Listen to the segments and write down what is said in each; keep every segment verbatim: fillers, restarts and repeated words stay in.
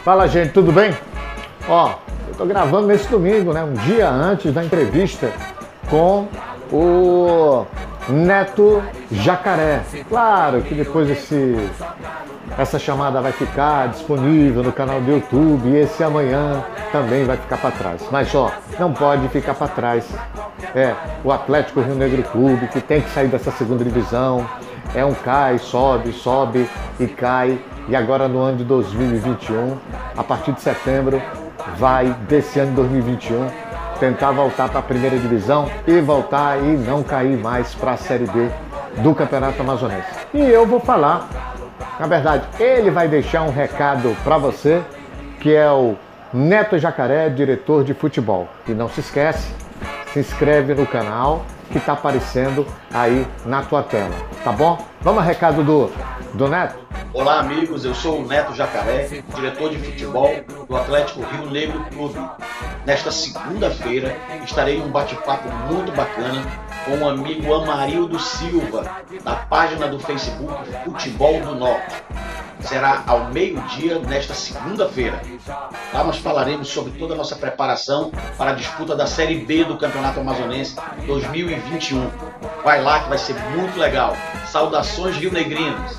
Fala, gente, tudo bem? Ó, eu tô gravando nesse domingo, né? Um dia antes da entrevista com o Neto Jacaré. Claro que depois esse, essa chamada vai ficar disponível no canal do YouTube e esse amanhã também vai ficar para trás. Mas ó, não pode ficar para trás. É o Atlético Rio Negro Clube que tem que sair dessa segunda divisão. É um cai, sobe, sobe e cai. E agora no ano de dois mil e vinte e um, a partir de setembro, vai desse ano de dois mil e vinte e um tentar voltar para a primeira divisão e voltar e não cair mais para a Série B do Campeonato Amazonense. E eu vou falar, na verdade, ele vai deixar um recado para você, que é o Neto Jacaré, diretor de futebol. E não se esquece, se inscreve no canal que está aparecendo aí na tua tela, tá bom? Vamos ao recado do, do Neto? Olá amigos, eu sou o Neto Jacaré, diretor de futebol do Atlético Rio Negro Clube. Nesta segunda-feira estarei em um bate-papo muito bacana com o amigo Amarildo Silva, da página do Facebook Futebol do Norte. Será ao meio-dia nesta segunda-feira. Lá nós falaremos sobre toda a nossa preparação para a disputa da Série B do Campeonato Amazonense dois mil e vinte e um. Vai lá que vai ser muito legal. Saudações rionegrinos.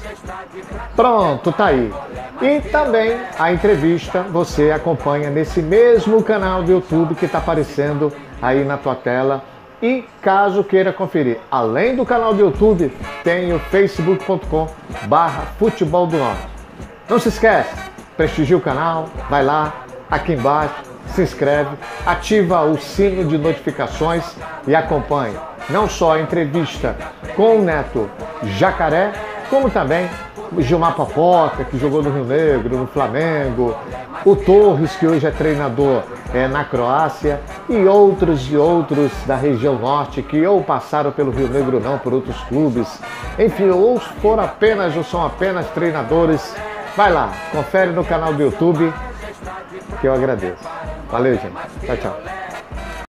Pronto, tá aí. E também a entrevista você acompanha nesse mesmo canal do YouTube que está aparecendo aí na tua tela. E caso queira conferir, além do canal do YouTube, tem o facebook ponto com barra futebol do norte. Não se esquece, prestigia o canal, vai lá, aqui embaixo, se inscreve, ativa o sino de notificações e acompanhe não só a entrevista com o Neto Jacaré, como também o Gilmar Popoca, que jogou no Rio Negro, no Flamengo, o Torres, que hoje é treinador é, na Croácia, e outros e outros da região norte que ou passaram pelo Rio Negro não, por outros clubes, enfim, ou foram apenas ou são apenas treinadores. Vai lá, confere no canal do YouTube, que eu agradeço. Valeu, gente. Tchau, tchau.